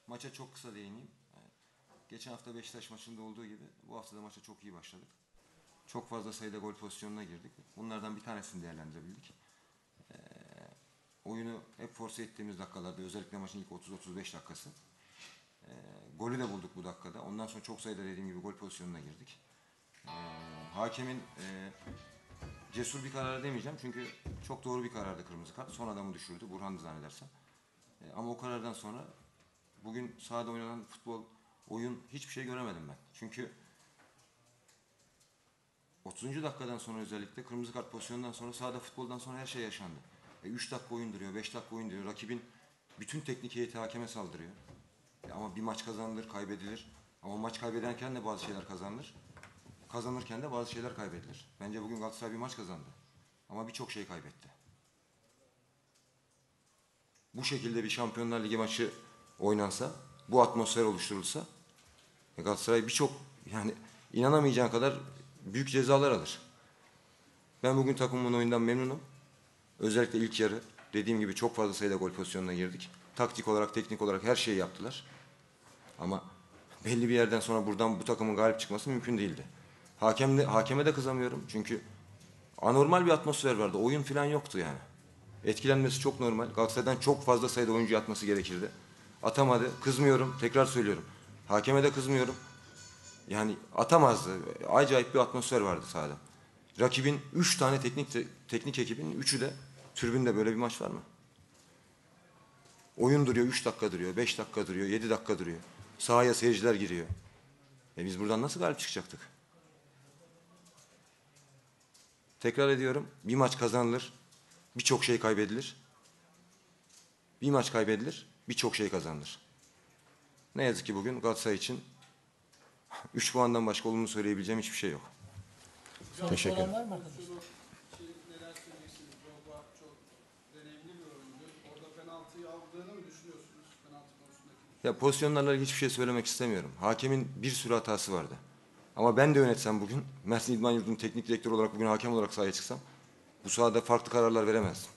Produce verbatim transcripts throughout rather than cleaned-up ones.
Maça çok kısa değineyim. Geçen hafta Beşiktaş maçında olduğu gibi bu hafta da maça çok iyi başladık. Çok fazla sayıda gol pozisyonuna girdik. Bunlardan bir tanesini değerlendirebildik. Ee, oyunu hep force ettiğimiz dakikalarda, özellikle maçın ilk otuz otuz beş dakikası. Ee, golü de bulduk bu dakikada. Ondan sonra çok sayıda dediğim gibi gol pozisyonuna girdik. Ee, hakemin e, cesur bir karar demeyeceğim çünkü çok doğru bir karardı kırmızı kart. Son adamı düşürdü, Burhan'dı zannedersem. Ee, ama o karardan sonra bugün sahada oynanan futbol, oyun, hiçbir şey göremedim ben. Çünkü otuzuncu dakikadan sonra, özellikle kırmızı kart pozisyonundan sonra, sahada futboldan sonra her şey yaşandı. E, üç dakika oyun duruyor, beş dakika oyun duruyor. Rakibin bütün teknik heyeti hakeme saldırıyor. E, ama bir maç kazanılır, kaybedilir. Ama maç kaybederken de bazı şeyler kazanılır. Kazanırken de bazı şeyler kaybedilir. Bence bugün Galatasaray bir maç kazandı. Ama birçok şey kaybetti. Bu şekilde bir Şampiyonlar Ligi maçı oynansa, bu atmosfer oluşturulsa, Galatasaray birçok, yani inanamayacağın kadar büyük cezalar alır. Ben bugün takımımın oyundan memnunum. Özellikle ilk yarı, dediğim gibi çok fazla sayıda gol pozisyonuna girdik. Taktik olarak, teknik olarak her şeyi yaptılar. Ama belli bir yerden sonra buradan bu takımın galip çıkması mümkün değildi. Hakem de, hakeme de kızamıyorum çünkü anormal bir atmosfer vardı. Oyun falan yoktu yani. Etkilenmesi çok normal. Galatasaray'dan çok fazla sayıda oyuncu atması gerekirdi. Atamadı. Kızmıyorum. Tekrar söylüyorum. Hakeme de kızmıyorum. Yani atamazdı. Acayip bir atmosfer vardı sahada. Rakibin üç tane teknik teknik ekibinin üçü de tribünde. Böyle bir maç var mı? Oyun duruyor, üç dakika duruyor, beş dakika duruyor, yedi dakika duruyor. Sahaya seyirciler giriyor. E biz buradan nasıl galip çıkacaktık? Tekrar ediyorum, bir maç kazanılır, birçok şey kaybedilir. Bir maç kaybedilir, birçok şey kazanılır. Ne yazık ki bugün Galatasaray için üç puandan başka olumlu söyleyebileceğim hiçbir şey yok. Hocam, teşekkür ederim. var mı arkadaşlar? Şey, neler söyleyeceksiniz? Drogba çok deneyimli bir oyuncu. Orada penaltıyı aldığını mı düşünüyorsunuz? Penaltı konusundaki. Ya pozisyonlarla ilgili hiçbir şey söylemek istemiyorum. Hakemin bir sürü hatası vardı. Ama ben de yönetsem bugün, Mersin İdman Yurdu'nun teknik direktörü olarak bugün hakem olarak sahaya çıksam, bu sahada farklı kararlar veremezdim.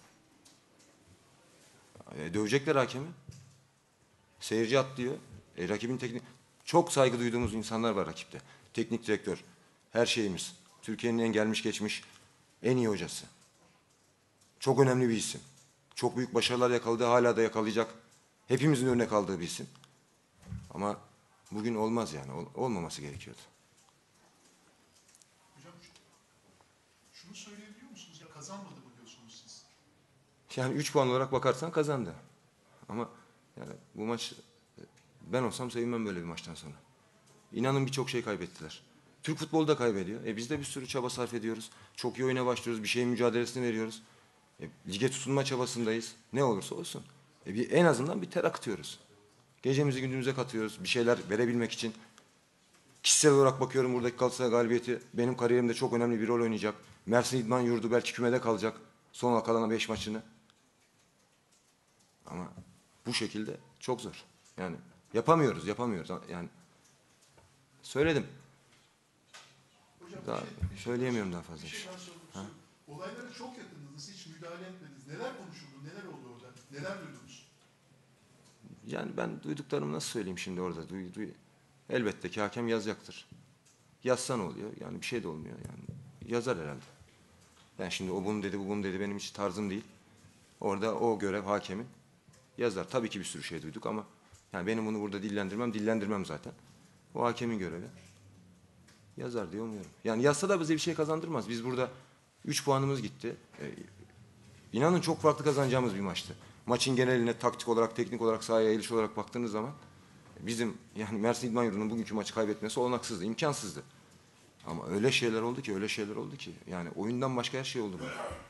E, dövecekler hakemi. Seyirci atlıyor. E, rakibin teknik... Çok saygı duyduğumuz insanlar var rakipte. Teknik direktör, her şeyimiz. Türkiye'nin en gelmiş geçmiş en iyi hocası. Çok önemli bir isim. Çok büyük başarılar yakaladı, hala da yakalayacak. Hepimizin örnek aldığı bir isim. Ama bugün olmaz yani. Ol, olmaması gerekiyordu. Hocam şunu söyleyebiliyor musunuz? Ya kazanmadı mı diyorsunuz siz? Yani üç puan olarak bakarsan kazandı. Ama yani bu maç, ben olsam sevinmem böyle bir maçtan sonra. İnanın birçok şey kaybettiler. Türk futbolu da kaybediyor. E biz de bir sürü çaba sarf ediyoruz. Çok iyi oyuna başlıyoruz. Bir şeyin mücadelesini veriyoruz. E, lige tutunma çabasındayız. Ne olursa olsun. E, bir, en azından bir ter akıtıyoruz. Gecemizi gündüzümüze katıyoruz. Bir şeyler verebilmek için. Kişisel olarak bakıyorum, buradaki Galatasaray galibiyeti benim kariyerimde çok önemli bir rol oynayacak. Mersin İdman Yurdu belki kümede kalacak. Son kalan beş maçını. Ama bu şekilde çok zor. Yani yapamıyoruz, yapamıyoruz. Yani söyledim. Hocam, Daha bir şey, bir şey söyleyemiyorum daha, daha fazla bir bir şey şey. daha sormak Olaylara çok yakındınız. Hiç müdahale etmediniz. Neler konuşuldu? Neler oldu orada? Neler duydunuz? Yani ben duyduklarımı nasıl söyleyeyim şimdi orada? Duy, duy. Elbette ki hakem yazacaktır. Yazsa ne oluyor? Yani bir şey de olmuyor. Yani yazar herhalde. Ben şimdi o bunu dedi, bu bunu dedi, benim hiç tarzım değil. Orada o görev hakemin. Yazar. Tabii ki bir sürü şey duyduk ama yani benim bunu burada dillendirmem, dillendirmem zaten. O hakemin görevi. Yazar diye umuyorum. Yani yazsa da bize bir şey kazandırmaz. Biz burada üç puanımız gitti. Ee, inanın çok farklı kazanacağımız bir maçtı. Maçın geneline taktik olarak, teknik olarak, sahaya eğiliş olarak baktığınız zaman bizim, yani Mersin İdman Yurdu'nun bugünkü maçı kaybetmesi olanaksızdı, imkansızdı. Ama öyle şeyler oldu ki, öyle şeyler oldu ki. Yani oyundan başka her şey oldu. Böyle.